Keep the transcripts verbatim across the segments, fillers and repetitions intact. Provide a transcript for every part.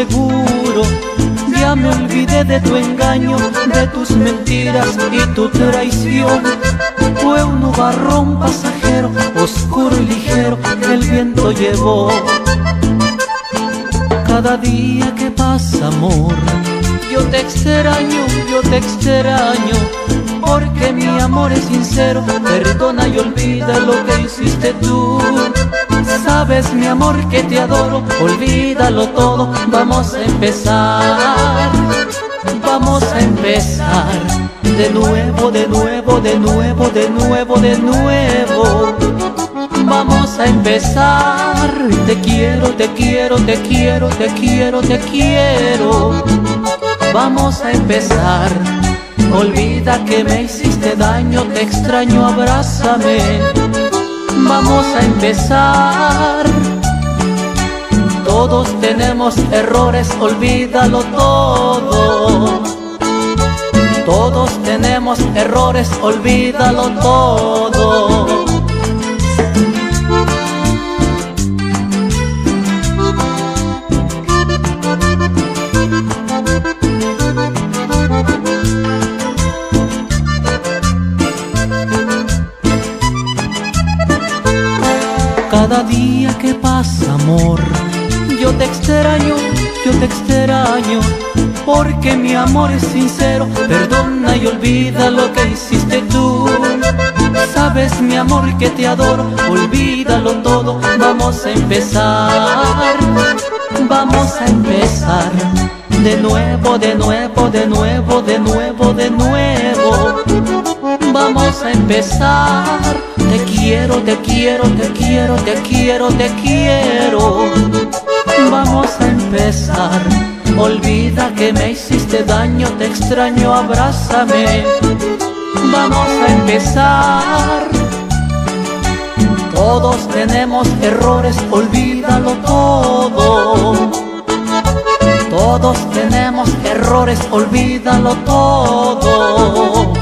seguro. Ya me olvidé de tu engaño, de tus mentiras y tu traición. Fue un nubarrón pasajero, oscuro y ligero, que el viento llevó. Cada día que pasa, amor, yo te extraño, yo te extraño, porque mi amor es sincero. Perdona y olvida lo que hiciste tú. Sabes, mi amor, que te adoro, olvídalo todo. Vamos a empezar, vamos a empezar de nuevo, de nuevo, de nuevo, de nuevo, de nuevo. Vamos a empezar. Te quiero, te quiero, te quiero, te quiero, te quiero. Vamos a empezar. Olvida que me hiciste daño, te extraño, abrázame. Vamos a empezar. Todos tenemos errores, olvídalo todo. Todos tenemos errores, olvídalo todo. Cada día que pasa, amor, yo te extraño, yo te extraño, porque mi amor es sincero. Perdona y olvida lo que hiciste tú. Sabes, mi amor, que te adoro, olvídalo todo. Vamos a empezar, vamos a empezar de nuevo, de nuevo, de nuevo, de nuevo, de nuevo. Vamos a empezar. Te quiero, te quiero, te quiero, te quiero, te quiero. Vamos a empezar. Olvida que me hiciste daño, te extraño, abrázame. Vamos a empezar. Todos tenemos errores, olvídalo todo. Todos tenemos errores, olvídalo todo.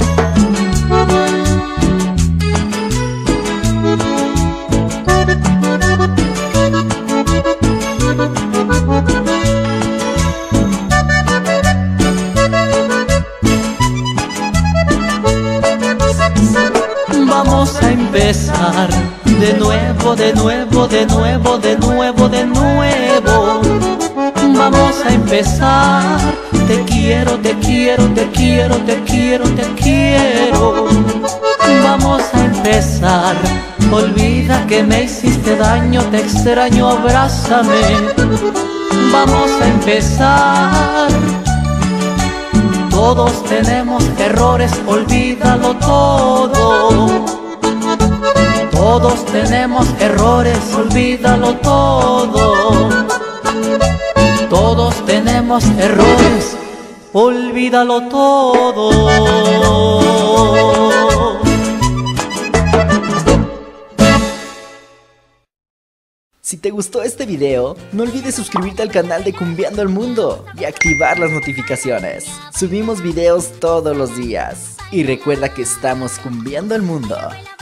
Vamos a empezar de nuevo, de nuevo, de nuevo, de nuevo, de nuevo. Vamos a empezar. Te quiero, te quiero, te quiero, te quiero, te quiero. Vamos a empezar. Olvida que me hiciste daño, te extraño, abrázame. Vamos a empezar. Todos tenemos errores, olvídalo todo. Todos tenemos errores, olvídalo todo. Todos tenemos errores, olvídalo todo. Si te gustó este video, no olvides suscribirte al canal de Cumbiando el Mundo y activar las notificaciones. Subimos videos todos los días. Y recuerda que estamos cumbiando el mundo.